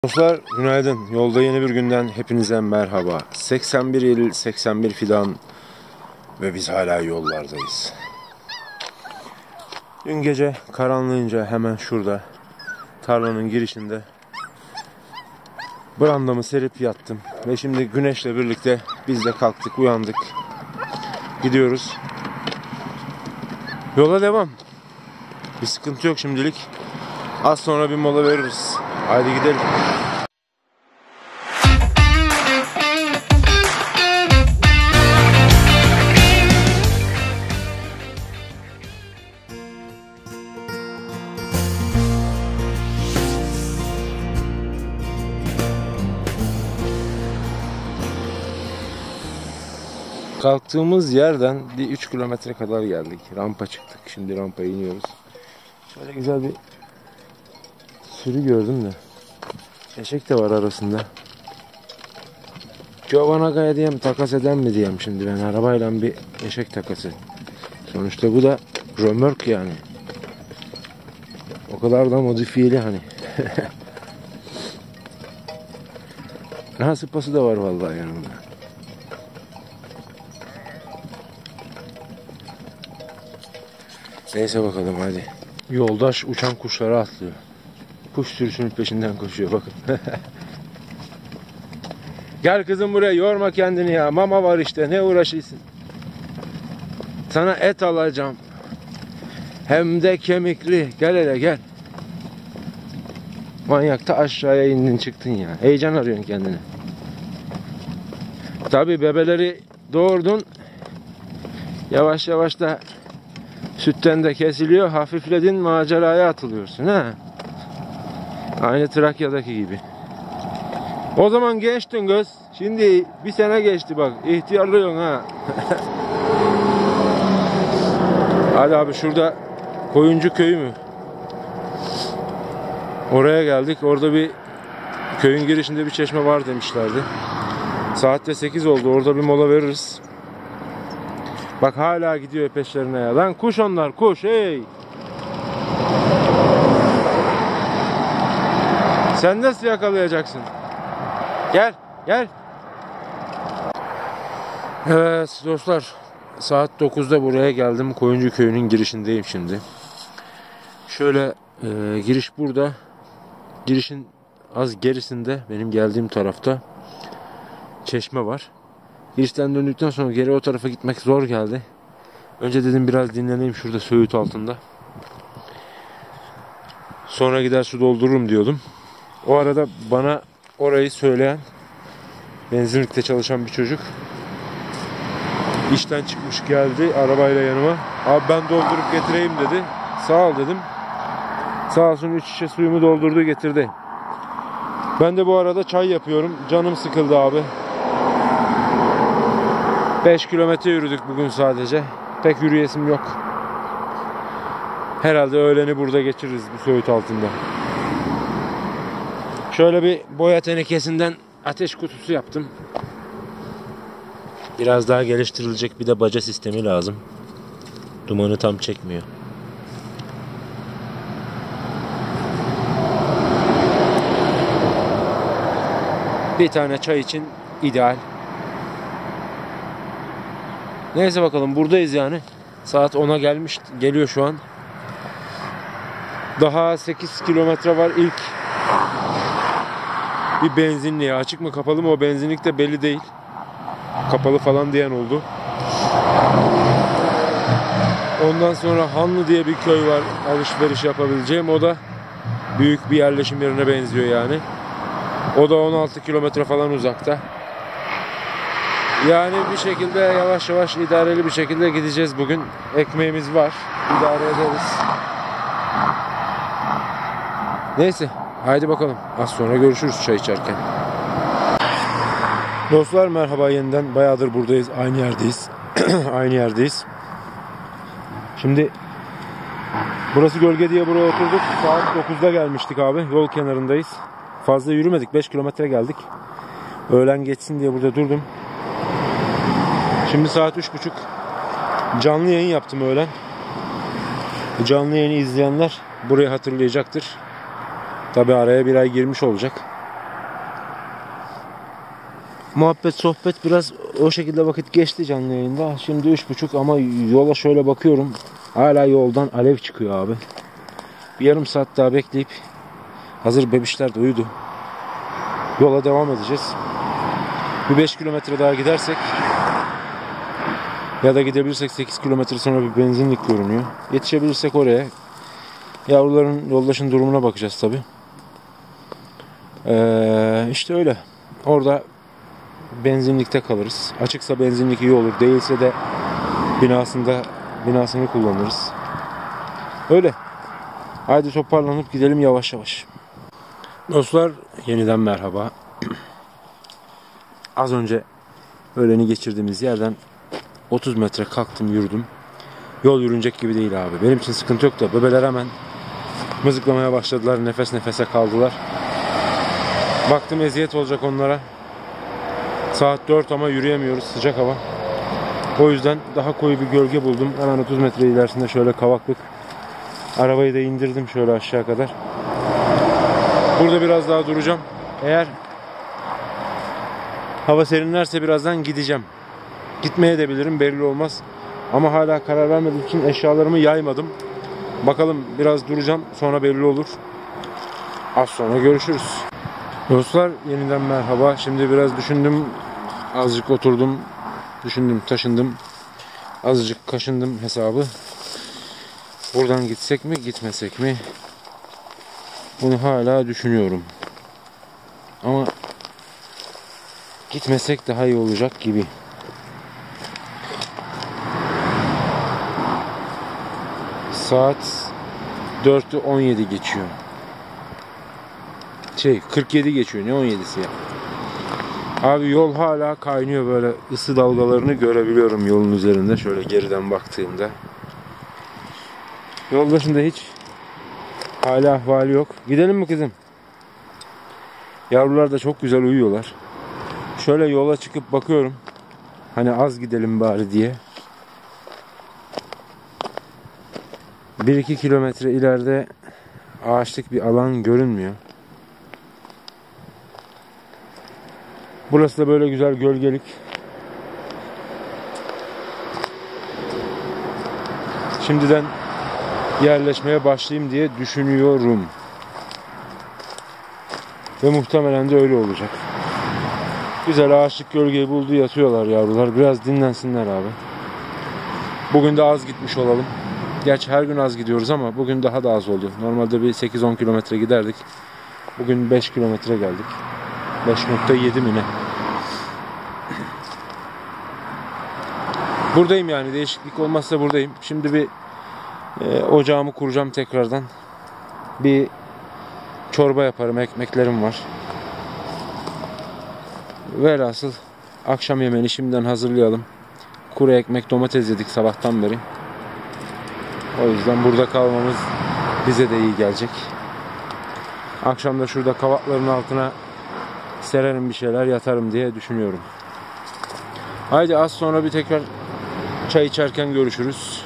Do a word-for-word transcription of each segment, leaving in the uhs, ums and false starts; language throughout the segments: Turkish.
Dostlar günaydın. Yolda yeni bir günden hepinize merhaba. seksen bir il, seksen bir fidan ve biz hala yollardayız. Dün gece karanlığınca hemen şurada tarlanın girişinde brandamı serip yattım. Ve şimdi güneşle birlikte biz de kalktık, uyandık. Gidiyoruz. Yola devam. Bir sıkıntı yok şimdilik. Az sonra bir mola veririz. Haydi gidelim. Kalktığımız yerden bir üç kilometre kadar geldik. Rampa çıktık. Şimdi rampaya iniyoruz. Şöyle güzel bir sürü gördüm de. Eşek de var arasında. Giovanaga'ya diyeyim, takas eden mi diyeyim şimdi ben, arabayla bir eşek takası. Sonuçta bu da römörk yani. O kadar da modifiyeli hani. Ha, sıpası da var vallahi yanımda. Neyse bakalım hadi. Yoldaş uçan kuşlara atlıyor. Kuş sürüsünün peşinden koşuyor bakın. Gel kızım buraya, yorma kendini ya. Mama var işte, ne uğraşıyorsun? Sana et alacağım. Hem de kemikli. Gel hele gel. Manyakta aşağıya indin çıktın ya. Heyecan arıyorsun kendine. Tabi bebeleri doğurdun. Yavaş yavaş da sütten de kesiliyor. Hafifledin, maceraya atılıyorsun ha. Aynı Trakya'daki gibi. O zaman gençtin göz. Şimdi bir sene geçti bak. İhtiyarlıyorsun ha. Hadi abi, şurada Koyuncu köyü mü? Oraya geldik. Orada bir köyün girişinde bir çeşme var demişlerdi. Saatte sekiz oldu. Orada bir mola veririz. Bak hala gidiyor peşlerine ya. Lan kuş onlar, kuş hey. Sen nasıl yakalayacaksın? Gel, gel. Evet dostlar, saat dokuzda buraya geldim. Koyuncu köyünün girişindeyim şimdi. Şöyle e, giriş burada. Girişin az gerisinde, benim geldiğim tarafta çeşme var. Girişten döndükten sonra geri o tarafa gitmek zor geldi. Önce dedim biraz dinleneyim şurada söğüt altında. Sonra gider su doldururum diyordum. O arada bana orayı söyleyen, benzinlikte çalışan bir çocuk işten çıkmış geldi arabayla yanıma. Abi ben doldurup getireyim dedi. Sağ ol dedim. Sağ olsun, üç şişe suyumu doldurdu getirdi. Ben de bu arada çay yapıyorum. Canım sıkıldı abi. beş kilometre yürüdük bugün sadece. Pek yürüyesim yok. Herhalde öğleni burada geçiririz bu söğüt altında. Şöyle bir boya tenekesinden ateş kutusu yaptım. Biraz daha geliştirilecek bir de baca sistemi lazım. Dumanı tam çekmiyor. Bir tane çay için ideal. Neyse bakalım, buradayız yani. Saat ona gelmiş, geliyor şu an. Daha sekiz kilometre var. İlk bir benzinliğe, açık mı kapalı mı o benzinlik de belli değil. Kapalı falan diyen oldu. Ondan sonra Hanlı diye bir köy var alışveriş yapabileceğim. O da büyük bir yerleşim yerine benziyor yani. O da on altı kilometre falan uzakta. Yani bir şekilde yavaş yavaş idareli bir şekilde gideceğiz bugün. Ekmeğimiz var. İdare ederiz. Neyse. Haydi bakalım. Az sonra görüşürüz çay içerken. Dostlar merhaba yeniden. Bayağıdır buradayız. Aynı yerdeyiz. Aynı yerdeyiz. Şimdi burası gölge diye buraya oturduk. Saat dokuzda gelmiştik abi. Yol kenarındayız. Fazla yürümedik. beş kilometre geldik. Öğlen geçsin diye burada durdum. Şimdi saat üç buçuk. Canlı yayın yaptım öğlen. Canlı yayını izleyenler burayı hatırlayacaktır. Tabi araya bir ay girmiş olacak. muhabbet sohbet biraz o şekilde vakit geçti canlı yayında. Şimdi üç buçuk ama yola şöyle bakıyorum. Hala yoldan alev çıkıyor abi. Bir yarım saat daha bekleyip hazır bebişler de uyudu. Yola devam edeceğiz. Bir beş kilometre daha gidersek ya da gidebilirsek sekiz kilometre sonra bir benzinlik görünüyor. Yetişebilirsek oraya. Yavruların, yoldaşın durumuna bakacağız tabi. Ee, işte öyle. Orada benzinlikte kalırız. Açıksa benzinlik iyi olur. Değilse de binasında binasını kullanırız. Öyle. Haydi toparlanıp gidelim yavaş yavaş. Dostlar yeniden merhaba. Az önce öğleni geçirdiğimiz yerden otuz metre kalktım yürüdüm. Yol yürünecek gibi değil abi. Benim için sıkıntı yok da bebeler hemen mızıklamaya başladılar. Nefes nefese kaldılar. Baktım eziyet olacak onlara. Saat dört ama yürüyemiyoruz. Sıcak hava. O yüzden daha koyu bir gölge buldum. Hemen otuz metre ilerisinde şöyle kavaklık. Arabayı da indirdim şöyle aşağı kadar. Burada biraz daha duracağım. Eğer hava serinlerse birazdan gideceğim. Gitmeye de bilirim, belli olmaz. Ama hala karar vermediğim için eşyalarımı yaymadım. Bakalım biraz duracağım, sonra belli olur. Az sonra görüşürüz. Dostlar yeniden merhaba. Şimdi biraz düşündüm. Azıcık oturdum. Düşündüm, taşındım. Azıcık kaşındım hesabı. Buradan gitsek mi, gitmesek mi? Bunu hala düşünüyorum. Ama gitmesek daha iyi olacak gibi. Saat dörtü on yedi geçiyor. Şey kırk yedi geçiyor. Ne on yedisi ya? Abi yol hala kaynıyor, böyle ısı dalgalarını görebiliyorum yolun üzerinde şöyle geriden baktığımda. Yoldaşında hiç hali ahvali yok. Gidelim mi kızım? Yavrular da çok güzel uyuyorlar. Şöyle yola çıkıp bakıyorum. Hani az gidelim bari diye. bir iki kilometre ileride ağaçlık bir alan görünmüyor. Burası da böyle güzel gölgelik. Şimdiden yerleşmeye başlayayım diye düşünüyorum. Ve muhtemelen de öyle olacak. Güzel ağaçlık gölgeyi buldu, yatıyorlar yavrular. Biraz dinlensinler abi. Bugün de az gitmiş olalım. Gerçi her gün az gidiyoruz ama bugün daha da az oldu. Normalde bir sekiz on kilometre giderdik. Bugün beş kilometre geldik. beş nokta yedi mi ne? Buradayım yani, değişiklik olmazsa buradayım. Şimdi bir e, ocağımı kuracağım tekrardan. Bir çorba yaparım, ekmeklerim var. Velhasıl akşam yemeğini şimdiden hazırlayalım. Kuru ekmek, domates yedik sabahtan beri. O yüzden burada kalmamız bize de iyi gelecek. Akşam da şurada kavakların altına sererim bir şeyler, yatarım diye düşünüyorum. Haydi az sonra bir tekrar çay içerken görüşürüz.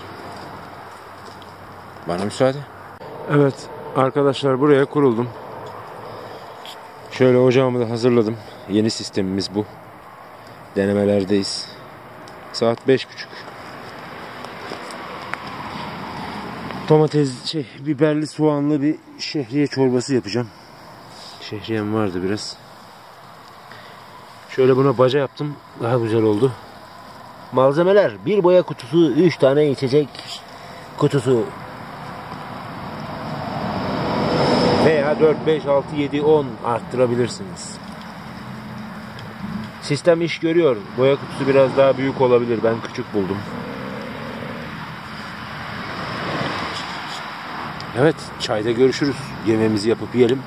Bana müsaade. Evet arkadaşlar, buraya kuruldum. Şöyle ocağımı da hazırladım. Yeni sistemimiz bu. Denemelerdeyiz. Saat beş buçuk. Domates, şey, biberli soğanlı bir şehriye çorbası yapacağım. Şehriyem vardı biraz. Şöyle buna baca yaptım. Daha güzel oldu. Malzemeler: bir boya kutusu, üç tane içecek kutusu. Veya dört, beş, altı, yedi, on arttırabilirsiniz. Sistem iş görüyor. Boya kutusu biraz daha büyük olabilir. Ben küçük buldum. Evet, çayda görüşürüz. Yemeğimizi yapıp yiyelim.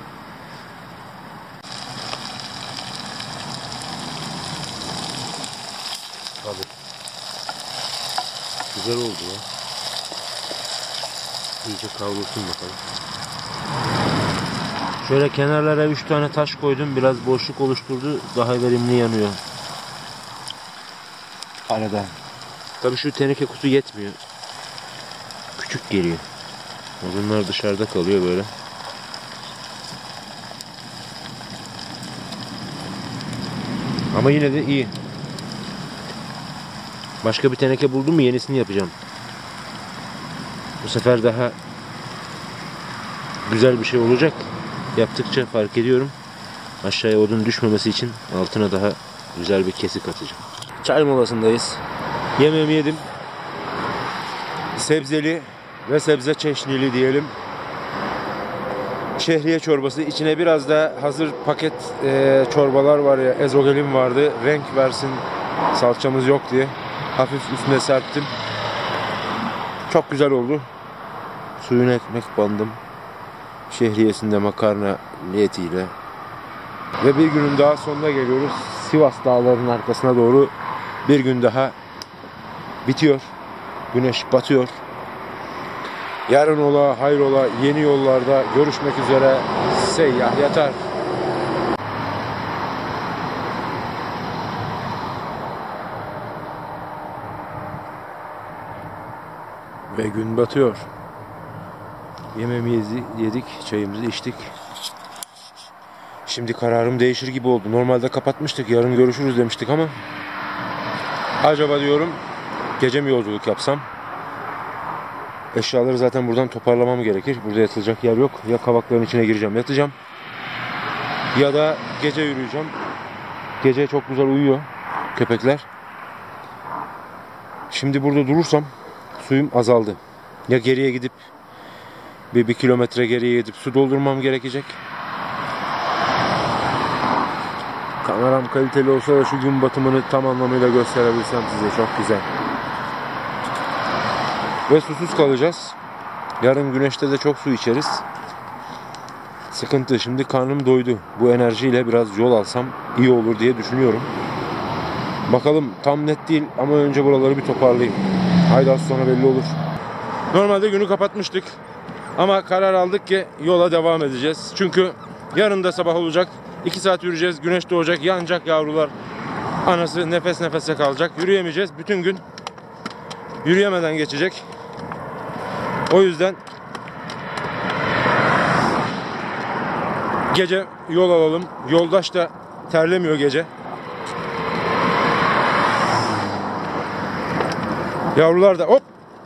Tabii. Güzel oldu ya. İyice kavrulsun bakalım. Şöyle kenarlara üç tane taş koydum. Biraz boşluk oluşturdu. Daha verimli yanıyor. Arada. Tabii şu teneke kutu yetmiyor. Küçük geliyor. Odunlar dışarıda kalıyor böyle. Ama yine de iyi. Başka bir teneke buldum mu yenisini yapacağım. Bu sefer daha güzel bir şey olacak. Yaptıkça fark ediyorum. Aşağıya odun düşmemesi için altına daha güzel bir kesik atacağım. Çay molasındayız. Yemeğimi yedim. Sebzeli ve sebze çeşnili diyelim. Şehriye çorbası. İçine biraz da hazır paket e, çorbalar var ya. Ezogelin vardı. Renk versin salçamız yok diye. Hafif üstüne serptim. Çok güzel oldu. Suyuna ekmek bandım. Şehriyesinde makarna niyetiyle. Ve bir günün daha sonuna geliyoruz. Sivas dağlarının arkasına doğru bir gün daha bitiyor. Güneş batıyor. Yarın ola, hayrola, yeni yollarda görüşmek üzere. Seyyah yatar. Ve gün batıyor. Yemeğimizi yedik, çayımızı içtik. Şimdi kararım değişir gibi oldu. Normalde kapatmıştık, yarın görüşürüz demiştik ama acaba diyorum gece mi yolculuk yapsam? Eşyaları zaten buradan toparlamam gerekir. Burada yatılacak yer yok. Ya kavakların içine gireceğim, yatacağım. Ya da gece yürüyeceğim. Gece çok güzel uyuyor köpekler. Şimdi burada durursam suyum azaldı. Ya geriye gidip bir, bir kilometre geriye gidip su doldurmam gerekecek. Kameram kaliteli olsa da şu gün batımını tam anlamıyla gösterebilsem size çok güzel. Ve susuz kalacağız. Yarın güneşte de çok su içeriz. Sıkıntı. Şimdi karnım doydu. Bu enerjiyle biraz yol alsam iyi olur diye düşünüyorum. Bakalım, tam net değil ama önce buraları bir toparlayayım. Haydi az sonra belli olur. Normalde günü kapatmıştık. Ama karar aldık ki yola devam edeceğiz. Çünkü yarın da sabah olacak. iki saat yürüyeceğiz. Güneş doğacak. Yanacak yavrular. Anası nefes nefese kalacak. Yürüyemeyeceğiz. Bütün gün yürüyemeden geçecek. O yüzden gece yol alalım. Yoldaş da terlemiyor gece. Yavrular da hop.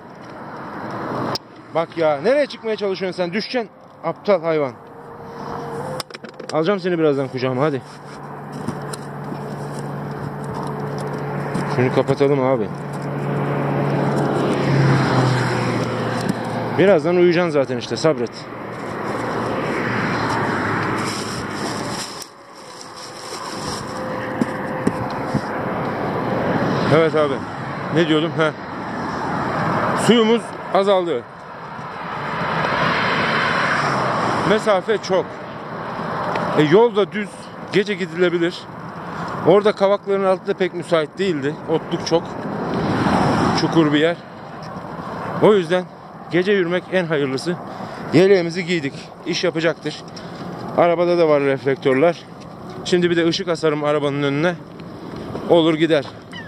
Bak ya, nereye çıkmaya çalışıyorsun sen? Düşeceksin. Aptal hayvan. Alacağım seni birazdan kucağıma, hadi. Şunu kapatalım abi. Birazdan uyuyacaksın zaten işte, sabret. Evet abi. Ne diyordum? Heh. Suyumuz azaldı. Mesafe çok. E, yol da düz. Gece gidilebilir. Orada kavakların altı da pek müsait değildi. Otluk çok. Çukur bir yer. O yüzden gece yürümek en hayırlısı. Yeleğimizi giydik. İş yapacaktır. Arabada da var reflektörler. Şimdi bir de ışık asarım arabanın önüne. Olur gider.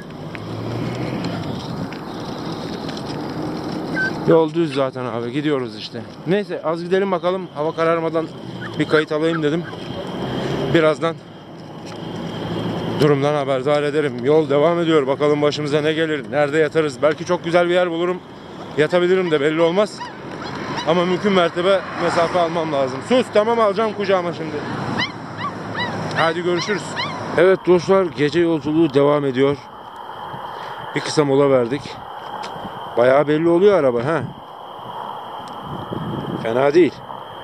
Yol düz zaten abi. Gidiyoruz işte. Neyse, az gidelim bakalım. Hava kararmadan bir kayıt alayım dedim. Birazdan durumdan haberdar ederim. Yol devam ediyor. Bakalım başımıza ne gelir. Nerede yatarız? Belki çok güzel bir yer bulurum. Yatabilirim de, belli olmaz. Ama mümkün mertebe mesafe almam lazım. Sus, tamam, alacağım kucağıma şimdi. Hadi görüşürüz. Evet dostlar, gece yolculuğu devam ediyor. Bir kısa mola verdik. Bayağı belli oluyor araba, ha. Fena değil.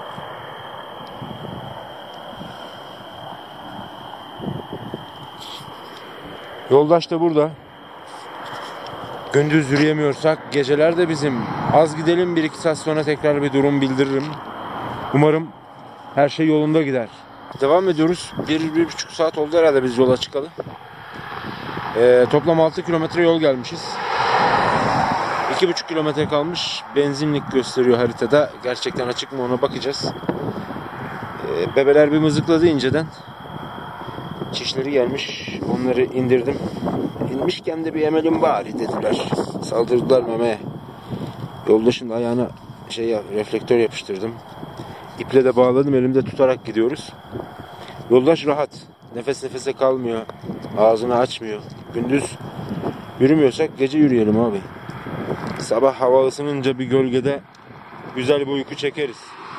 Yoldaş da burada. Gündüz yürüyemiyorsak geceler de bizim. Az gidelim, bir iki saat sonra tekrar bir durum bildiririm. Umarım her şey yolunda gider. Devam ediyoruz. Bir, bir buçuk saat oldu herhalde biz yola çıkalı. Ee, toplam altı kilometre yol gelmişiz. iki buçuk kilometre kalmış. Benzinlik gösteriyor haritada. Gerçekten açık mı ona bakacağız. Ee, bebeler bir mızıkladı inceden. Çişleri gelmiş. Onları indirdim. İnmişken de bir emelim bari dediler. Saldırdılar memeye. Yoldaşın ayağına şey yap, reflektör yapıştırdım. İple de bağladım. Elimde tutarak gidiyoruz. Yoldaş rahat. Nefes nefese kalmıyor. Ağzını açmıyor. Gündüz yürümüyorsak gece yürüyelim abi. Sabah hava ısınınca bir gölgede güzel bir uyku çekeriz.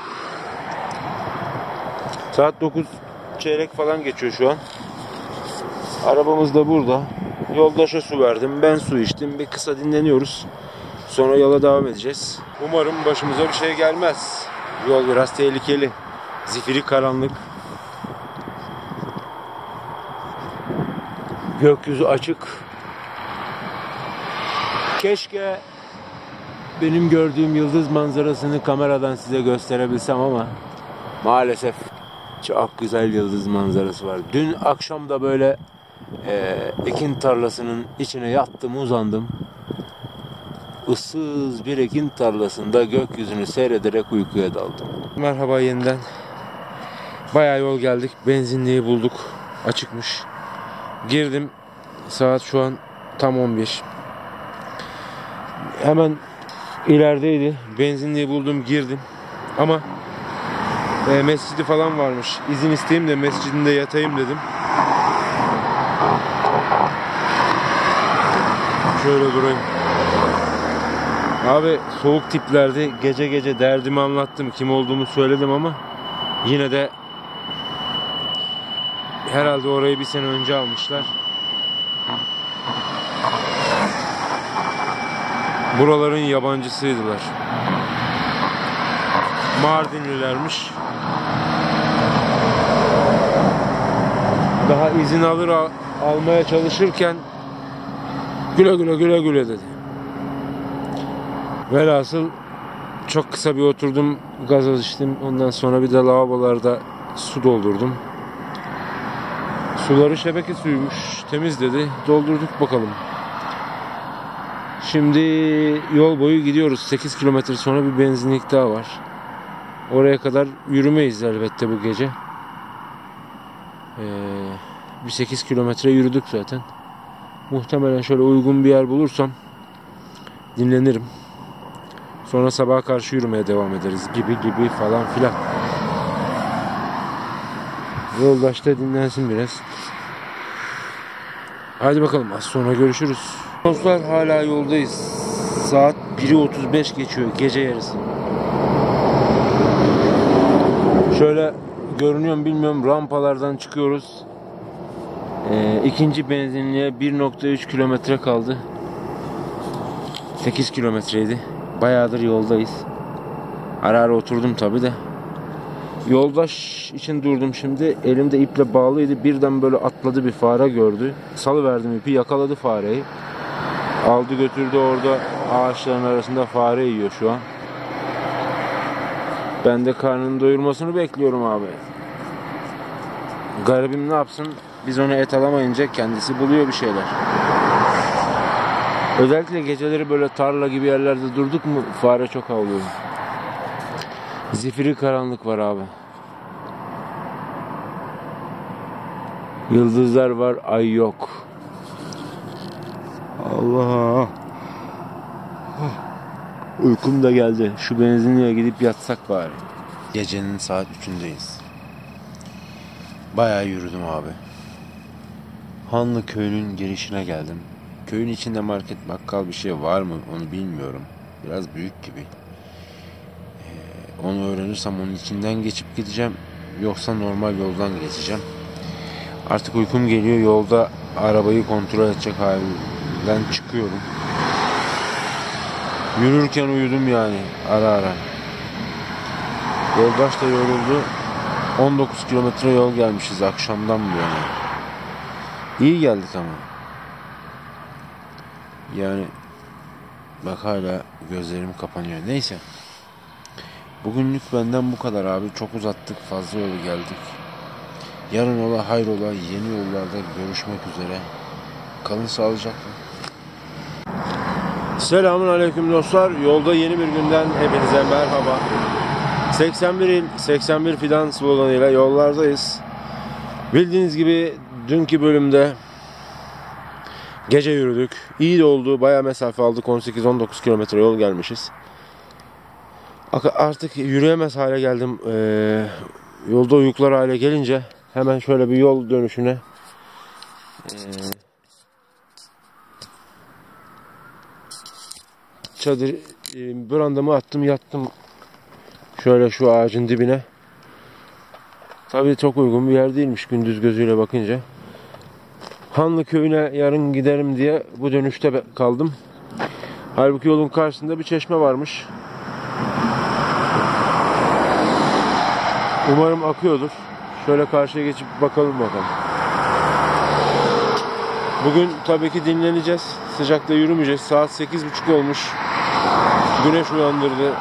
Saat dokuz çeyrek falan geçiyor şu an. Arabamız da burada. Yoldaşa su verdim, ben su içtim. Bir kısa dinleniyoruz. Sonra yola devam edeceğiz. Umarım başımıza bir şey gelmez. Yol biraz tehlikeli. Zifiri karanlık. Gökyüzü açık. Keşke benim gördüğüm yıldız manzarasını kameradan size gösterebilsem ama maalesef çok güzel yıldız manzarası var. Dün akşam da böyle e, ekin tarlasının içine yattım, uzandım. Issız bir ekin tarlasında gökyüzünü seyrederek uykuya daldım. Merhaba yeniden. Bayağı yol geldik. Benzinliği bulduk. Açıkmış. Girdim. Saat şu an tam on bir. Hemen ilerideydi. Benzinliği buldum, girdim. Ama e, mescidi falan varmış. İzin isteyeyim de mescidinde yatayım dedim. Şöyle durayım. Abi soğuk tiplerdi. Gece gece derdimi anlattım. Kim olduğumu söyledim ama yine de herhalde orayı bir sene önce almışlar. Buraların yabancısıydılar. Mardinlilermiş. Daha izin alır al almaya çalışırken güle güle güle güle dedi. Velhasıl çok kısa bir oturdum, gazoz içtim. Ondan sonra bir de lavabolarda su doldurdum. Suları şebeke suyuymuş, temiz dedi. Doldurduk bakalım. Şimdi yol boyu gidiyoruz. sekiz kilometre sonra bir benzinlik daha var. Oraya kadar yürümeyiz elbette bu gece. Ee, bir sekiz kilometre yürüdük zaten. Muhtemelen şöyle uygun bir yer bulursam dinlenirim. Sonra sabaha karşı yürümeye devam ederiz gibi gibi falan filan. Yoldaş da dinlensin biraz. Hadi bakalım, az sonra görüşürüz. Dostlar, hala yoldayız. Saat biri otuz beş geçiyor, gece yarısı. Şöyle görünüyor mu bilmiyorum, rampalardan çıkıyoruz. Ee, ikinci benzinliğe bir nokta üç kilometre kaldı. sekiz kilometreydi. Bayağıdır yoldayız. Ara ara oturdum tabi de. Yoldaş için durdum şimdi. Elimde iple bağlıydı. Birden böyle atladı, bir fare gördü. Salıverdim ipi, yakaladı fareyi. Aldı götürdü, orada ağaçların arasında fare yiyor şu an. Ben de karnını doyurmasını bekliyorum abi. Garibim ne yapsın? Biz ona et alamayınca kendisi buluyor bir şeyler. Özellikle geceleri böyle tarla gibi yerlerde durduk mu fare çok avlıyor. Zifiri karanlık var abi. Yıldızlar var, ay yok. Allah. Uykum da geldi. Şu benzinliğe gidip yatsak bari. Gecenin saat üçündeyiz. Bayağı yürüdüm abi. Hanlı köyünün girişine geldim. Köyün içinde market, bakkal bir şey var mı onu bilmiyorum. Biraz büyük gibi. Ee, onu öğrenirsem onun içinden geçip gideceğim. Yoksa normal yoldan geçeceğim. Artık uykum geliyor. Yolda arabayı kontrol edecek halimden çıkıyorum. Yürürken uyudum yani ara ara. Yoldaş da yoruldu. on dokuz kilometre yol gelmişiz akşamdan bu yana. İyi geldik ama. Yani bak hala gözlerim kapanıyor. Neyse. Bugünlük benden bu kadar abi. Çok uzattık. Fazla yolu geldik. Yarın ola hayrola yeni yollarda görüşmek üzere. Kalın sağlıcakla. Selamun aleyküm dostlar. Yolda yeni bir günden hepinize merhaba. seksen bir il, seksen bir fidan sloganıyla yollardayız. Bildiğiniz gibi dünkü bölümde gece yürüdük. İyi de oldu. Bayağı mesafe aldık. on sekiz on dokuz kilometre yol gelmişiz. Artık yürüyemez hale geldim. Ee, yolda uyuklar hale gelince hemen şöyle bir yol dönüşüne Ee, çadır e, brandamı attım, yattım şöyle şu ağacın dibine. Tabii çok uygun bir yer değilmiş gündüz gözüyle bakınca. Hanlı köyüne yarın giderim diye bu dönüşte kaldım. Halbuki yolun karşısında bir çeşme varmış. Umarım akıyordur. Şöyle karşıya geçip bakalım bakalım. Bugün tabii ki dinleneceğiz. Sıcakta yürümeyeceğiz. Saat sekiz buçuk olmuş. Güneş uyandırdı.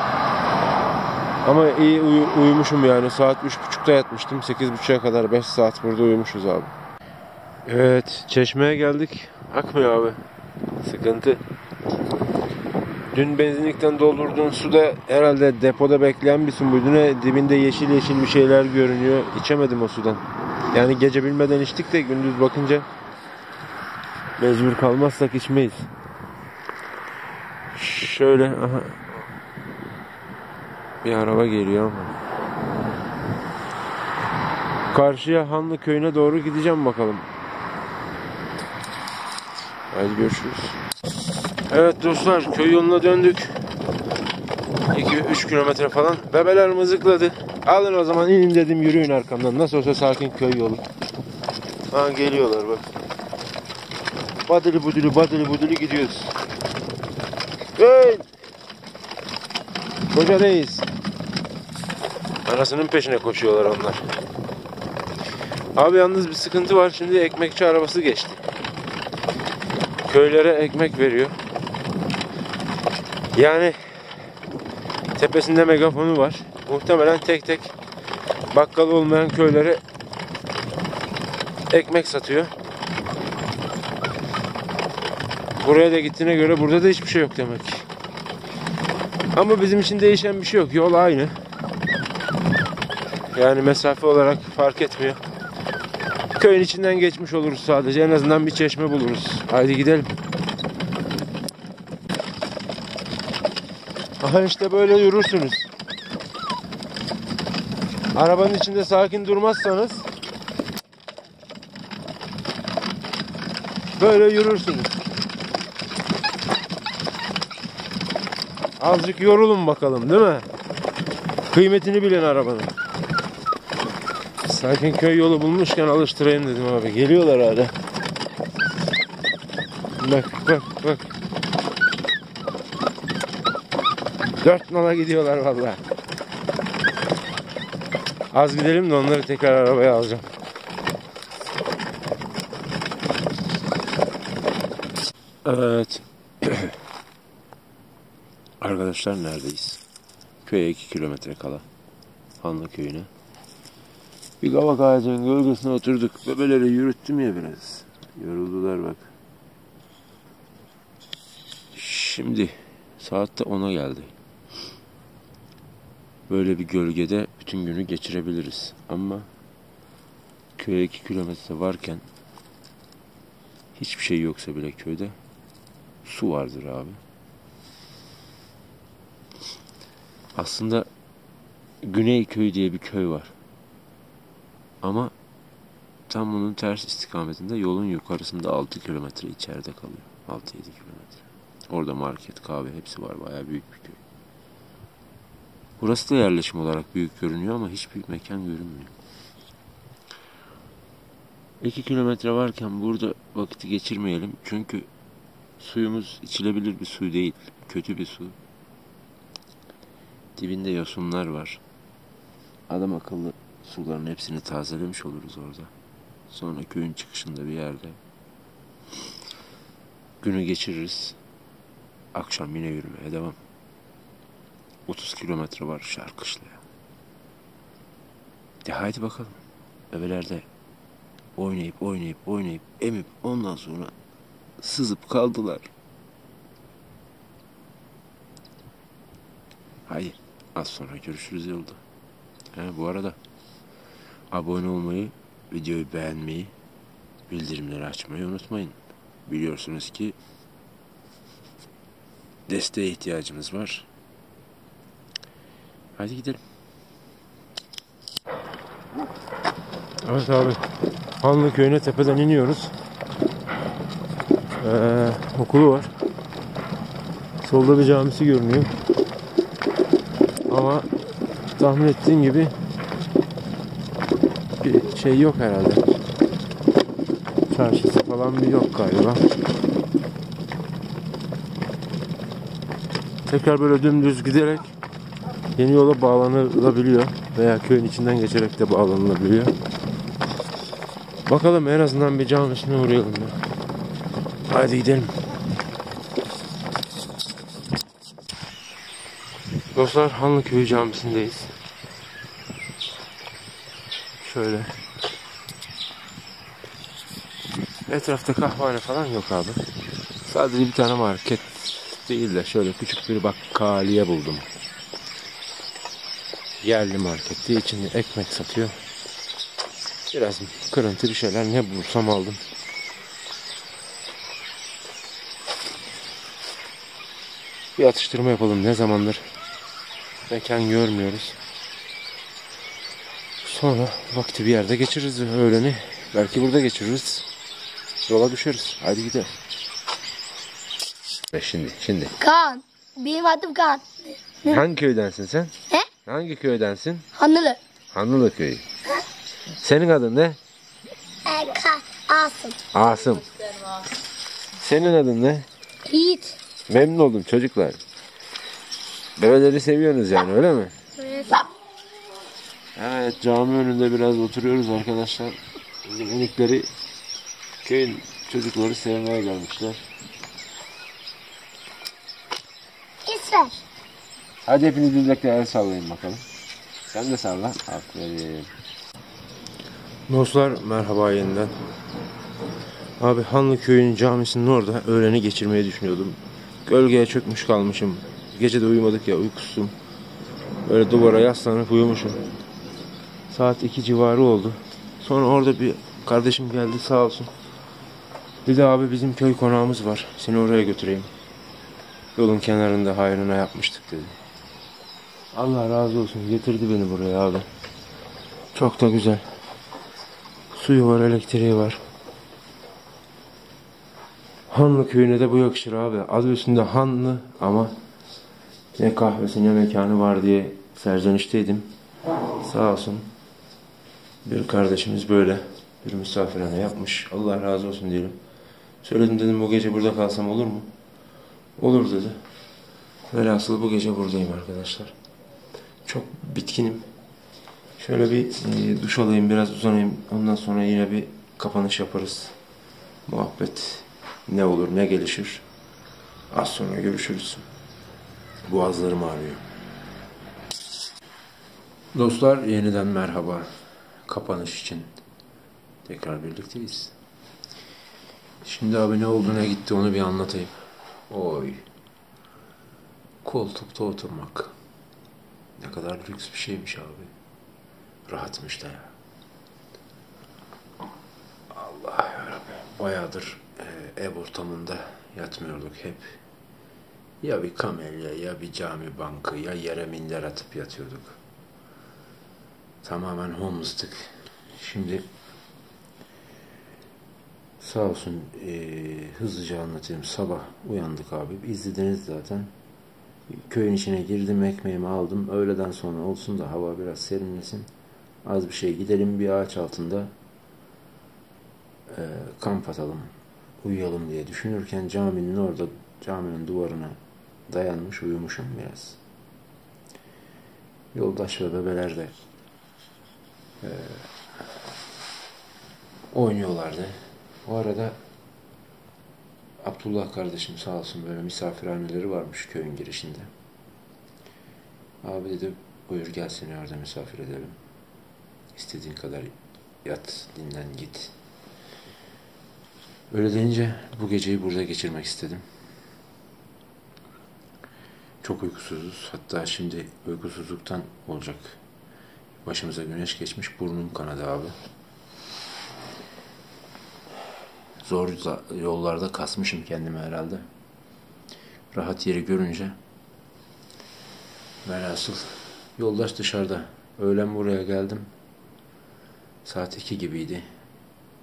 Ama iyi uy uyumuşum yani. Saat üç buçukta yatmıştım. sekiz buçuğa kadar beş saat burada uyumuşuz abi. Evet, çeşmeye geldik. Akmıyor abi. Sıkıntı. Dün benzinlikten doldurduğun su da herhalde depoda bekleyen bir su muydu ne? Dibinde yeşil yeşil bir şeyler görünüyor. İçemedim o sudan. Yani gece bilmeden içtik de gündüz bakınca mecbur kalmazsak içmeyiz. Şöyle aha. Bir araba geliyor ama. Karşıya Hanlı köyüne doğru gideceğim bakalım. Hadi görüşürüz. Evet dostlar, köy yoluna döndük. iki üç kilometre falan. Bebeler mızıkladı. Alın o zaman inin dedim, yürüyün arkamdan. Nasıl olsa sakin köy yolu. Ha geliyorlar bak. Badili budili badili budili gidiyoruz. Hey! Kocadayız. Anasının peşine koşuyorlar onlar. Abi yalnız bir sıkıntı var. Şimdi ekmekçi arabası geçti. Köylere ekmek veriyor. Yani tepesinde megafonu var. Muhtemelen tek tek bakkal olmayan köylere ekmek satıyor. Buraya da gittiğine göre burada da hiçbir şey yok demek ki. Ama bizim için değişen bir şey yok. Yol aynı. Yani mesafe olarak fark etmiyor. Köyün içinden geçmiş oluruz sadece. En azından bir çeşme buluruz. Haydi gidelim. Aha işte böyle yürürsünüz. Arabanın içinde sakin durmazsanız böyle yürürsünüz. Azıcık yorulun bakalım, değil mi? Kıymetini bilin arabanın. Sakin köy yolu bulmuşken alıştırayım dedim abi. Geliyorlar hala. Bak bak bak. Dört nala gidiyorlar vallahi. Az gidelim de onları tekrar arabaya alacağım. Evet. Arkadaşlar neredeyiz? Köye iki kilometre kala. Hanlı köyüne. Bir kavak ağacının gölgesine oturduk. Bebeleri yürüttüm ya biraz. Yoruldular bak. Şimdi saat de ona geldi. Böyle bir gölgede bütün günü geçirebiliriz. Ama köye iki kilometre varken hiçbir şey yoksa bile köyde su vardır abi. Aslında Güneyköy diye bir köy var. Ama tam bunun ters istikametinde yolun yukarısında altı kilometre içeride kalıyor. altı yedi kilometre. Orada market, kahve hepsi var. Bayağı büyük bir köy. Burası da yerleşim olarak büyük görünüyor ama hiçbir mekan görünmüyor. iki kilometre varken burada vakiti geçirmeyelim. Çünkü suyumuz içilebilir bir su değil. Kötü bir su. Dibinde yosunlar var. Adam akıllı suların hepsini tazelemiş oluruz orada. Sonra köyün çıkışında bir yerde günü geçiririz. Akşam yine yürümeye devam. otuz kilometre var Şarkışla'ya. De haydi bakalım. Bebeler oynayıp oynayıp oynayıp emip ondan sonra sızıp kaldılar. Haydi az sonra görüşürüz yolda. He, bu arada abone olmayı, videoyu beğenmeyi, bildirimleri açmayı unutmayın. Biliyorsunuz ki desteğe ihtiyacımız var. Hadi gidelim. Evet abi. Hanlı köyüne tepeden iniyoruz. Ee, okulu var. Solda bir camisi görünüyor. Ama tahmin ettiğim gibi bir şey yok herhalde. Çarşısı falan bir yok galiba. Tekrar böyle dümdüz giderek yeni yola bağlanılabiliyor veya köyün içinden geçerek de bağlanılabiliyor. Bakalım, en azından bir camisine uğrayalım ya. Hadi gidelim. Dostlar, Hanlıköy Camisi'ndeyiz. Şöyle. Etrafta kahvehane falan yok abi. Sadece bir tane market değil de şöyle küçük bir bakkaliye buldum. Yerli marketti. İçinde ekmek satıyor. Biraz kırıntı bir şeyler, ne bulursam aldım. Bir atıştırma yapalım. Ne zamandır mekan görmüyoruz. Sonra vakti bir yerde geçiririz öğleni. Belki burada geçiririz. Yola düşeriz. Hadi gidelim. Şimdi, şimdi. Kaan. Benim adım Kaan. Hangi köydensin sen? He? Hangi köydensin? Hanılı. Hanlılı köyü. Senin adın ne? Kaan. Asım. Asım. Senin adın ne? Yiğit. Memnun oldum çocuklar. Bebeleri seviyorsunuz yani, öyle mi? Evet. Evet, cami önünde biraz oturuyoruz arkadaşlar. Bizim minikleri, köyün çocukları sevmeye gelmişler. İsver. Hadi hepiniz birlikte el sallayın bakalım. Sen de salla. Aferin. Dostlar, merhaba yeniden. Abi, Hanlıköy'ün camisinin orada öğleni geçirmeyi düşünüyordum. Gölgeye çökmüş kalmışım. Gece de uyumadık ya, uykusuzum. Böyle duvara yaslanıp uyumuşum. Saat iki civarı oldu. Sonra orada bir kardeşim geldi, sağ olsun. Bir de abi, bizim köy konağımız var, seni oraya götüreyim. Yolun kenarında hayrına yapmıştık dedi. Allah razı olsun, getirdi beni buraya abi. Çok da güzel. Suyu var, elektriği var. Hanlı köyüne de bu yakışır abi. Adı üstünde Hanlı ama ne kahvesi ne mekanı var diye serzenişteydim. Sağ olsun bir kardeşimiz böyle bir misafirhane yapmış. Allah razı olsun diyelim. Söyledim, dedim bu gece burada kalsam olur mu? Olur dedi. Velhasıl bu gece buradayım arkadaşlar. Çok bitkinim. Şöyle bir e, duş alayım, biraz uzanayım. Ondan sonra yine bir kapanış yaparız. Muhabbet ne olur ne gelişir. Az sonra görüşürüz. Boğazlarım ağrıyor. Dostlar, yeniden merhaba. Kapanış için tekrar birlikteyiz. Şimdi abi, ne oldu ne gitti onu bir anlatayım. Oy. Koltukta oturmak. Ne kadar lüks bir şeymiş abi. Rahatmış da ya. Allah yarabbim. Bayağıdır e, ev ortamında yatmıyorduk hep. Ya bir kamelya, ya bir cami bankı, ya yere minder atıp yatıyorduk. Tamamen homeless'tık. Şimdi sağ olsun e, hızlıca anlatayım. Sabah uyandık abi. İzlediniz zaten. Köyün içine girdim, ekmeğimi aldım. Öğleden sonra olsun da hava biraz serinlesin. Az bir şey gidelim, bir ağaç altında e, kamp atalım, uyuyalım diye düşünürken caminin orada, caminin duvarına dayanmış uyumuşum biraz. Yoldaş ve bebeler de e, oynuyorlardı. O arada Abdullah kardeşim sağ olsun, böyle misafirhaneleri varmış köyün girişinde. Abi dedi, buyur gel seni orada misafir edelim. İstediğin kadar yat, dinlen, git. Öyle deyince bu geceyi burada geçirmek istedim. Çok uykusuzuz. Hatta şimdi uykusuzluktan olacak. Başımıza güneş geçmiş, burnum kanadı abi. Zor yollarda kasmışım kendimi herhalde. Rahat yeri görünce. Velhasıl yoldaş dışarıda. Öğlen buraya geldim. Saat iki gibiydi.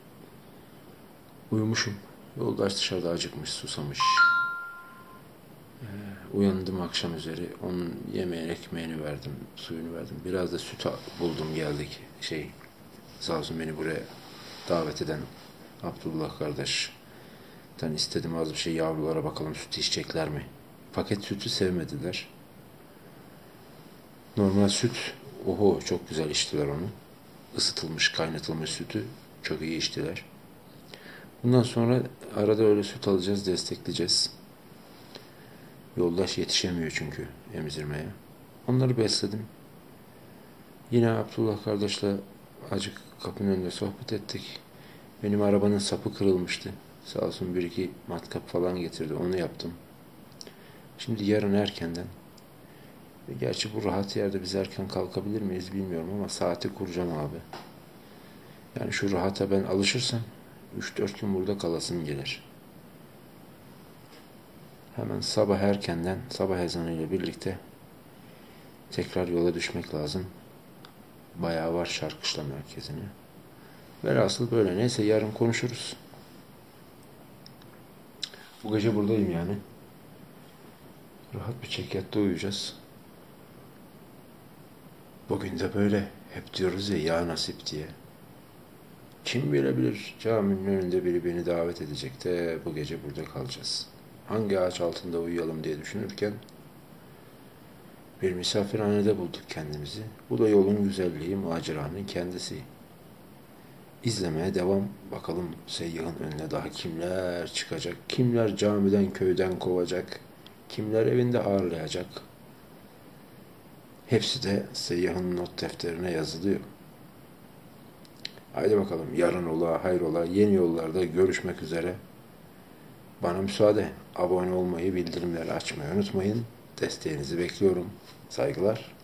Uyumuşum. Yoldaş dışarıda acıkmış, susamış. Ee, uyandım akşam üzeri. Onun yemeğini, ekmeğini verdim, suyunu verdim. Biraz da süt buldum geldik. Şey, sağ olsun beni buraya davet eden Abdullah kardeşten istedim az bir şey, yavrulara bakalım süt içecekler mi? Paket sütü sevmediler. Normal süt, oho çok güzel içtiler onu. Isıtılmış, kaynatılmış sütü çok iyi içtiler. Bundan sonra arada öyle süt alacağız, destekleyeceğiz. Yoldaş yetişemiyor çünkü emzirmeye. Onları besledim. Yine Abdullah kardeşle acık kapının önünde sohbet ettik. Benim arabanın sapı kırılmıştı. Sağ olsun bir iki matkap falan getirdi. Onu yaptım. Şimdi yarın erkenden, gerçi bu rahat yerde biz erken kalkabilir miyiz bilmiyorum ama saati kuracağım abi. Yani şu rahata ben alışırsam üç dört gün burada kalasım gelir. Hemen sabah erkenden, sabah ezanı ile birlikte tekrar yola düşmek lazım. Bayağı var Şarkışla merkezine. Velhasıl böyle. Neyse yarın konuşuruz. Bu gece buradayım yani. Rahat bir çekyatta uyuyacağız. Bugün de böyle. Hep diyoruz ya, ya nasip diye. Kim bilebilir, caminin önünde biri beni davet edecek de bu gece burada kalacağız. Hangi ağaç altında uyuyalım diye düşünürken bir misafirhanede bulduk kendimizi. Bu da yolun güzelliği, maceranın kendisi. İzlemeye devam. Bakalım seyyahın önüne daha kimler çıkacak, kimler camiden köyden kovacak, kimler evinde ağırlayacak. Hepsi de seyyahın not defterine yazılıyor. Haydi bakalım, yarın ola, hayrola, yeni yollarda görüşmek üzere. Bana müsaade. Abone olmayı, bildirimleri açmayı unutmayın. Desteğinizi bekliyorum. Saygılar.